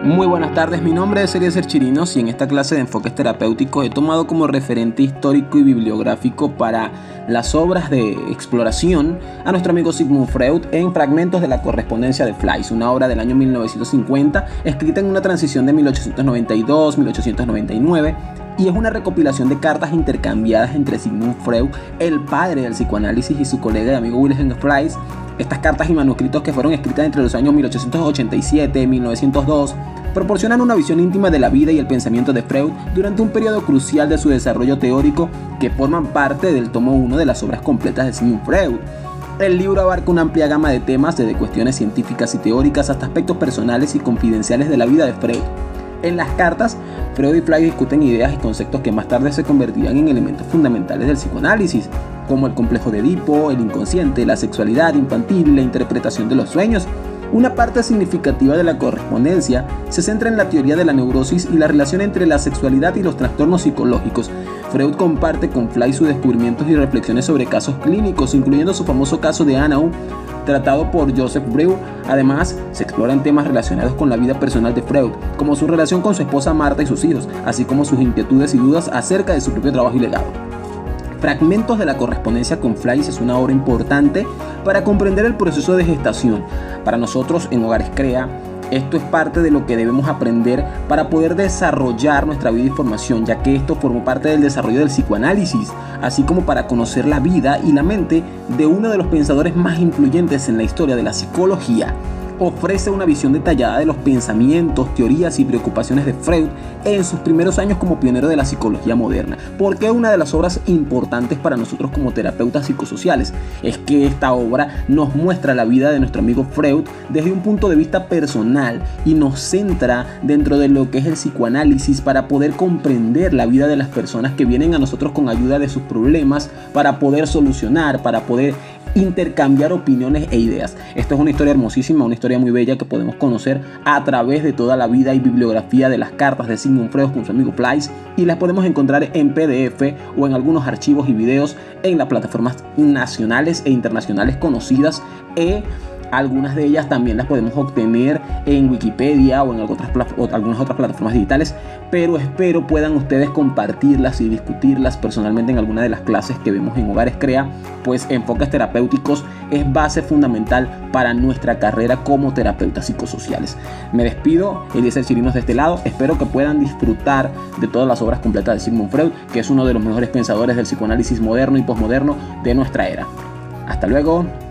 Muy buenas tardes, mi nombre es Eliezer Chirinos y en esta clase de enfoques terapéuticos he tomado como referente histórico y bibliográfico para las obras de exploración a nuestro amigo Sigmund Freud en Fragmentos de la correspondencia de Fleiss, una obra del año 1950 escrita en una transición de 1892-1899 y es una recopilación de cartas intercambiadas entre Sigmund Freud, el padre del psicoanálisis, y su colega y amigo Wilhelm Fleiss. Estas cartas y manuscritos, que fueron escritas entre los años 1887 y 1902, proporcionan una visión íntima de la vida y el pensamiento de Freud durante un periodo crucial de su desarrollo teórico que forman parte del tomo 1 de las obras completas de Sigmund Freud. El libro abarca una amplia gama de temas, desde cuestiones científicas y teóricas hasta aspectos personales y confidenciales de la vida de Freud. En las cartas, Freud y Fleiss discuten ideas y conceptos que más tarde se convertirían en elementos fundamentales del psicoanálisis, como el complejo de Edipo, el inconsciente, la sexualidad infantil y la interpretación de los sueños. Una parte significativa de la correspondencia se centra en la teoría de la neurosis y la relación entre la sexualidad y los trastornos psicológicos. Freud comparte con Fleiss sus descubrimientos y reflexiones sobre casos clínicos, incluyendo su famoso caso de Hanau, tratado por Joseph Breuer. Además, se exploran temas relacionados con la vida personal de Freud, como su relación con su esposa Marta y sus hijos, así como sus inquietudes y dudas acerca de su propio trabajo y legado. Fragmentos de la correspondencia con Fleiss es una obra importante para comprender el proceso de gestación. Para nosotros en Hogares Crea, esto es parte de lo que debemos aprender para poder desarrollar nuestra vida y formación, ya que esto formó parte del desarrollo del psicoanálisis, así como para conocer la vida y la mente de uno de los pensadores más influyentes en la historia de la psicología. Ofrece una visión detallada de los pensamientos, teorías y preocupaciones de Freud en sus primeros años como pionero de la psicología moderna. ¿Por qué una de las obras importantes para nosotros como terapeutas psicosociales? Es que esta obra nos muestra la vida de nuestro amigo Freud desde un punto de vista personal y nos centra dentro de lo que es el psicoanálisis para poder comprender la vida de las personas que vienen a nosotros con ayuda de sus problemas, para poder solucionar, para poder intercambiar opiniones e ideas. Esto es una historia hermosísima, una historia muy bella que podemos conocer a través de toda la vida y bibliografía de las cartas de Sigmund Freud con su amigo Fleiss, y las podemos encontrar en PDF o en algunos archivos y videos en las plataformas nacionales e internacionales conocidas. Algunas de ellas también las podemos obtener en Wikipedia o en algunas otras plataformas digitales, pero espero puedan ustedes compartirlas y discutirlas personalmente en alguna de las clases que vemos en Hogares Crea, pues enfoques terapéuticos es base fundamental para nuestra carrera como terapeutas psicosociales. Me despido, Eliezer Chirinos de este lado. Espero que puedan disfrutar de todas las obras completas de Sigmund Freud, que es uno de los mejores pensadores del psicoanálisis moderno y posmoderno de nuestra era. Hasta luego.